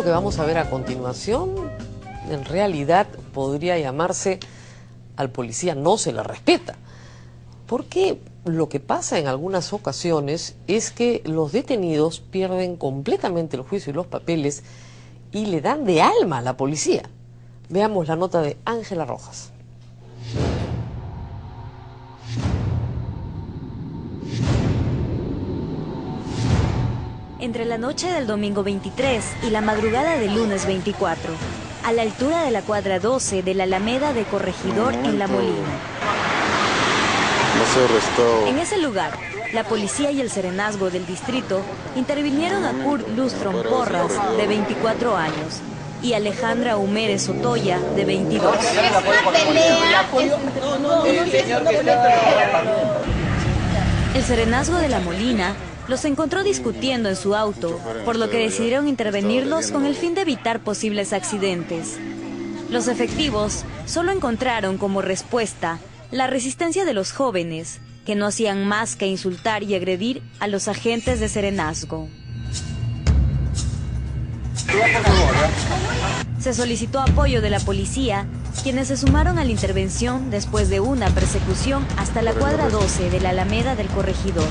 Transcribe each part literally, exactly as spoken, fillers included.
caso que vamos a ver a continuación, en realidad podría llamarse al policía no se le respeta. Porque lo que pasa en algunas ocasiones es que los detenidos pierden completamente el juicio y los papeles y le dan de alma a la policía. Veamos la nota de Ángela Rojas. Entre la noche del domingo veintitrés y la madrugada del lunes veinticuatro, a la altura de la cuadra doce de la Alameda de Corregidor en La Molina. No se arrestó. En ese lugar, la policía y el serenazgo del distrito intervinieron a Kurt Lustrom Porras, de veinticuatro años, y Alejandra Humérez Otoya, de veintidós. El serenazgo de La Molina los encontró discutiendo en su auto, por lo que decidieron intervenirlos con el fin de evitar posibles accidentes. Los efectivos solo encontraron como respuesta la resistencia de los jóvenes, que no hacían más que insultar y agredir a los agentes de serenazgo. Se solicitó apoyo de la policía, quienes se sumaron a la intervención después de una persecución hasta la cuadra doce de la Alameda del Corregidor.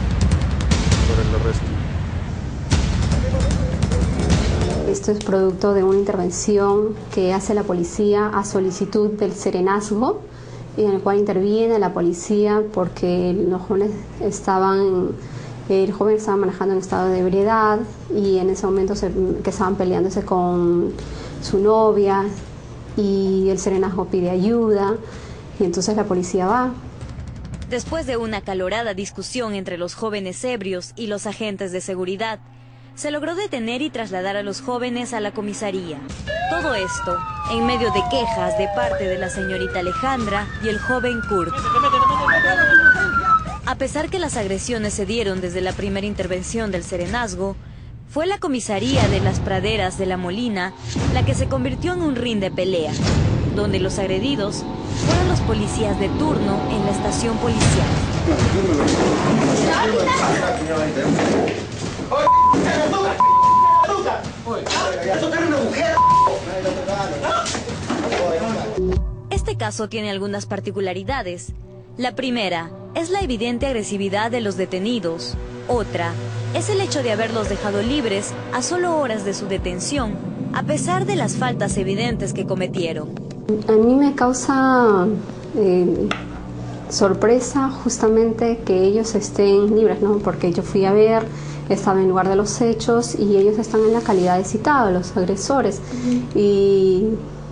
Esto es producto de una intervención que hace la policía a solicitud del serenazgo, en el cual interviene la policía porque los jóvenes estaban, el joven estaba manejando en estado de ebriedad y en ese momento se, que estaban peleándose con su novia y el serenazgo pide ayuda y entonces la policía va. Después de una acalorada discusión entre los jóvenes ebrios y los agentes de seguridad, se logró detener y trasladar a los jóvenes a la comisaría. Todo esto en medio de quejas de parte de la señorita Alejandra y el joven Kurt. A pesar que las agresiones se dieron desde la primera intervención del serenazgo, fue la comisaría de las praderas de La Molina la que se convirtió en un ring de pelea, donde los agredidos fueron los policías de turno en la estación policial. Este caso tiene algunas particularidades. La primera es la evidente agresividad de los detenidos. Otra es el hecho de haberlos dejado libres a solo horas de su detención, a pesar de las faltas evidentes que cometieron. A mí me causa eh, sorpresa justamente que ellos estén libres, ¿no? Porque yo fui a ver, estaba en el lugar de los hechos y ellos están en la calidad de citados, los agresores. Uh-huh. Y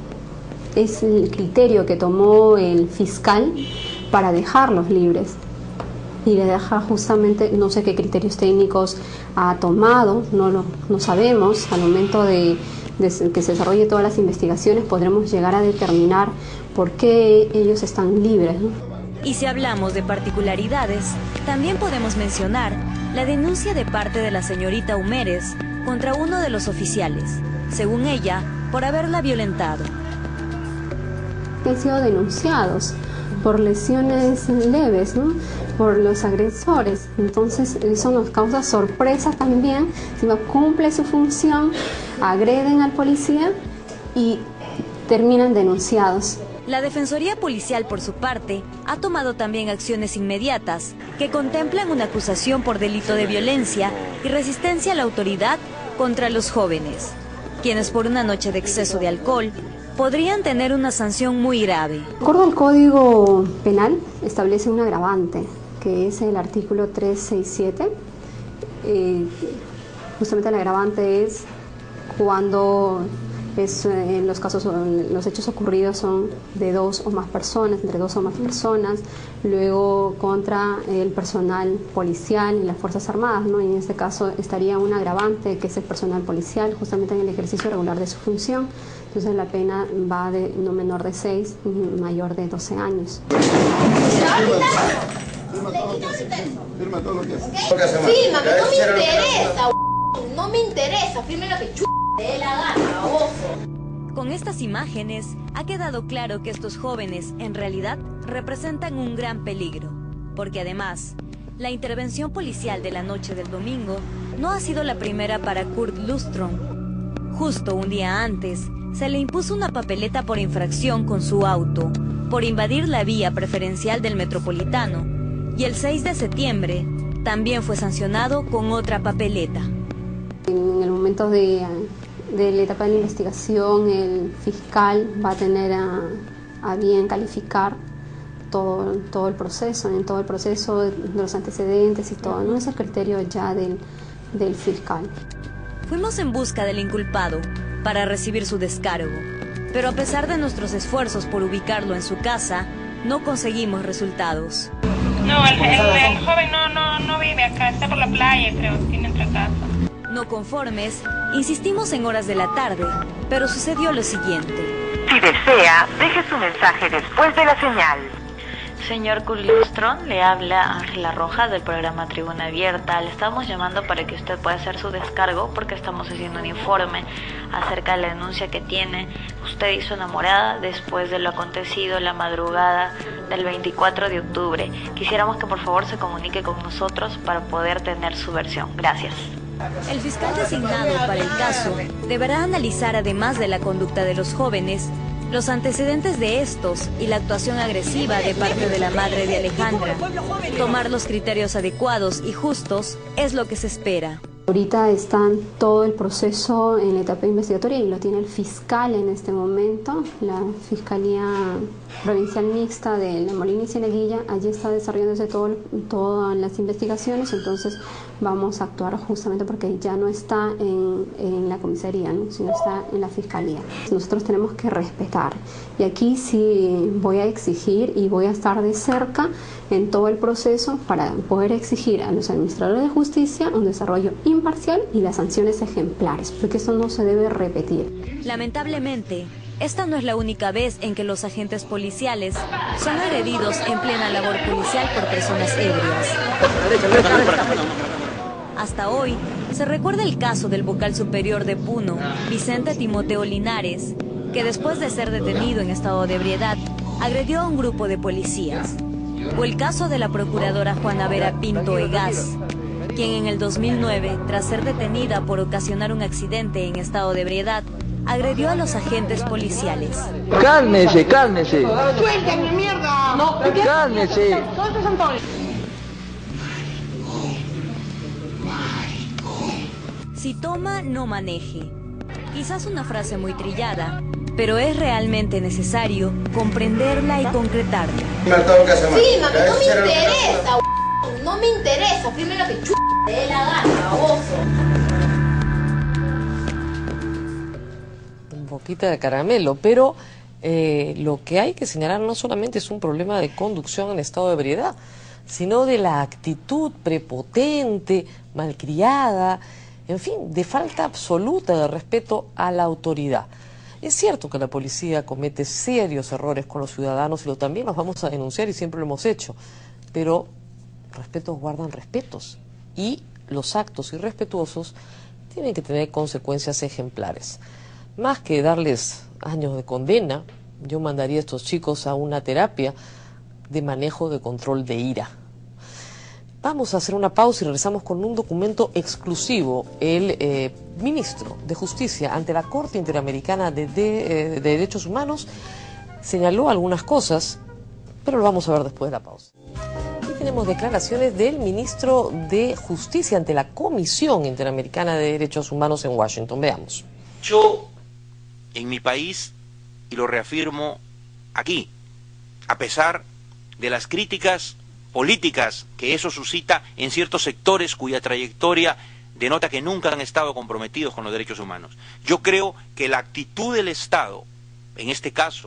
es el criterio que tomó el fiscal para dejarlos libres. Y le deja justamente, no sé qué criterios técnicos ha tomado, no lo no sabemos. Al momento de, de que se desarrolle todas las investigaciones podremos llegar a determinar por qué ellos están libres, ¿no? Y si hablamos de particularidades, también podemos mencionar la denuncia de parte de la señorita Humérez contra uno de los oficiales, según ella, por haberla violentado. Han sido denunciados por lesiones leves, ¿no? Por los agresores. Entonces eso nos causa sorpresa también, si no cumple su función, agreden al policía y terminan denunciados. La Defensoría Policial, por su parte, ha tomado también acciones inmediatas que contemplan una acusación por delito de violencia y resistencia a la autoridad contra los jóvenes, quienes por una noche de exceso de alcohol podrían tener una sanción muy grave. De acuerdo al Código Penal, establece un agravante, que es el artículo trescientos sesenta y siete. Eh, justamente el agravante es cuando es, en los casos, los hechos ocurridos son de dos o más personas, entre dos o más personas, luego contra el personal policial y las Fuerzas Armadas, ¿no? Y en este caso estaría un agravante, que es el personal policial, justamente en el ejercicio regular de su función. Entonces la pena va de no menor de seis y mayor de doce años. Firma todo lo que es. Firma, que no me interesa, no me interesa, firme lo que ch... te dé la gana, baboso. Con estas imágenes ha quedado claro que estos jóvenes en realidad representan un gran peligro, porque además, la intervención policial de la noche del domingo no ha sido la primera para Kurt Lustrom. Justo un día antes, se le impuso una papeleta por infracción con su auto, por invadir la vía preferencial del Metropolitano, y el seis de septiembre también fue sancionado con otra papeleta. En el momento de, de la etapa de la investigación, el fiscal va a tener a, a bien calificar todo, todo el proceso, en todo el proceso de los antecedentes y todo, no es el criterio ya del, del fiscal. Fuimos en busca del inculpado para recibir su descargo, pero a pesar de nuestros esfuerzos por ubicarlo en su casa, no conseguimos resultados. No, el, el, el joven no, no, no vive acá, está por la playa, creo, tiene otra casa. No conformes, insistimos en horas de la tarde, pero sucedió lo siguiente. Si desea, deje su mensaje después de la señal. Señor Culistrón, le habla Ángela Rojas del programa Tribuna Abierta. Le estamos llamando para que usted pueda hacer su descargo porque estamos haciendo un informe acerca de la denuncia que tiene usted y su enamorada después de lo acontecido la madrugada del veinticuatro de octubre. Quisiéramos que por favor se comunique con nosotros para poder tener su versión. Gracias. El fiscal designado para el caso deberá analizar, además de la conducta de los jóvenes, los antecedentes de estos y la actuación agresiva de parte de la madre de Alejandra. Tomar los criterios adecuados y justos es lo que se espera. Ahorita está todo el proceso en la etapa investigatoria y lo tiene el fiscal en este momento, la Fiscalía Provincial Mixta de La Molina y Cieneguilla. Allí está desarrollándose todo, todas las investigaciones, entonces vamos a actuar justamente porque ya no está en, en la comisaría, ¿no? Sino está en la fiscalía. Nosotros tenemos que respetar y aquí sí voy a exigir y voy a estar de cerca en todo el proceso para poder exigir a los administradores de justicia un desarrollo imparcial y las sanciones ejemplares, porque eso no se debe repetir. Lamentablemente, esta no es la única vez en que los agentes policiales son agredidos en plena labor policial por personas ebrias. Hasta hoy, se recuerda el caso del vocal superior de Puno, Vicente Timoteo Linares, que después de ser detenido en estado de ebriedad, agredió a un grupo de policías. O el caso de la procuradora Juana Vera Pinto Egas, quien en el dos mil nueve, tras ser detenida por ocasionar un accidente en estado de ebriedad, agredió a los agentes policiales. ¡Cálmese, cálmese! ¡Suéltame, mierda! ¡No, cálmese! Si toma, no maneje. Quizás una frase muy trillada, pero es realmente necesario comprenderla y concretarla. Fírmame, no me interesa, no me interesa, firme lo que ch... te dé la gana, baboso. Un poquito de caramelo, pero eh, lo que hay que señalar no solamente es un problema de conducción en estado de ebriedad, sino de la actitud prepotente, malcriada, en fin, de falta absoluta de respeto a la autoridad. Es cierto que la policía comete serios errores con los ciudadanos y lo también los vamos a denunciar y siempre lo hemos hecho, pero respetos guardan respetos y los actos irrespetuosos tienen que tener consecuencias ejemplares. Más que darles años de condena, yo mandaría a estos chicos a una terapia de manejo de control de ira. Vamos a hacer una pausa y regresamos con un documento exclusivo. El eh, ministro de Justicia ante la Corte Interamericana de, de, de Derechos Humanos señaló algunas cosas, pero lo vamos a ver después de la pausa. Y tenemos declaraciones del ministro de Justicia ante la Comisión Interamericana de Derechos Humanos en Washington. Veamos. Yo, en mi país, y lo reafirmo aquí, a pesar de las críticas políticas que eso suscita en ciertos sectores cuya trayectoria denota que nunca han estado comprometidos con los derechos humanos. Yo creo que la actitud del Estado, en este caso,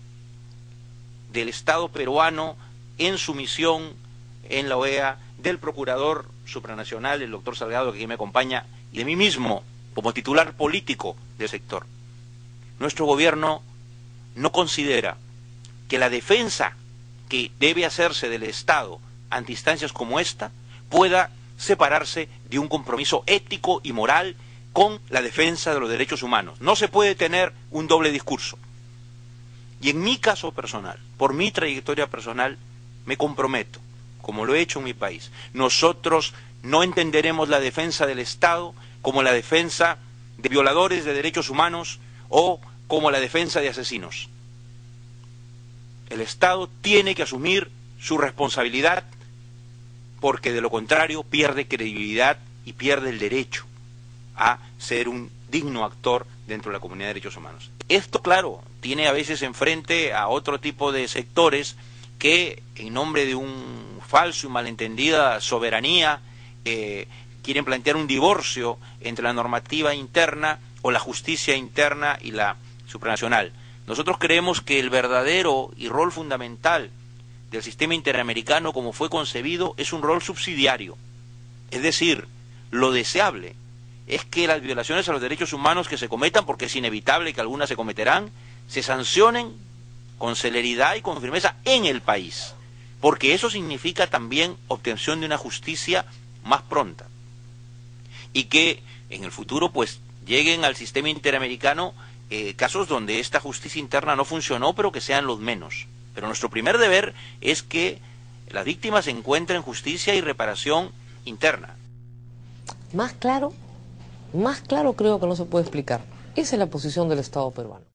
del Estado peruano en su misión en la O E A, del Procurador Supranacional, el doctor Salgado, que aquí me acompaña, y de mí mismo, como titular político del sector, nuestro gobierno no considera que la defensa que debe hacerse del Estado ante instancias como esta pueda separarse de un compromiso ético y moral con la defensa de los derechos humanos. No se puede tener un doble discurso. Y en mi caso personal, por mi trayectoria personal, me comprometo, como lo he hecho en mi país. Nosotros no entenderemos la defensa del Estado como la defensa de violadores de derechos humanos o como la defensa de asesinos. El Estado tiene que asumir su responsabilidad porque de lo contrario pierde credibilidad y pierde el derecho a ser un digno actor dentro de la comunidad de derechos humanos. Esto, claro, tiene a veces enfrente a otro tipo de sectores que, en nombre de un falso y malentendida soberanía, eh, quieren plantear un divorcio entre la normativa interna o la justicia interna y la supranacional. Nosotros creemos que el verdadero y rol fundamental del sistema interamericano como fue concebido es un rol subsidiario. Es decir, lo deseable es que las violaciones a los derechos humanos que se cometan, porque es inevitable que algunas se cometerán, se sancionen con celeridad y con firmeza en el país, porque eso significa también obtención de una justicia más pronta y que en el futuro pues lleguen al sistema interamericano eh, casos donde esta justicia interna no funcionó, pero que sean los menos. Pero nuestro primer deber es que las víctimas encuentren justicia y reparación interna. Más claro, más claro creo que no se puede explicar. Esa es la posición del Estado peruano.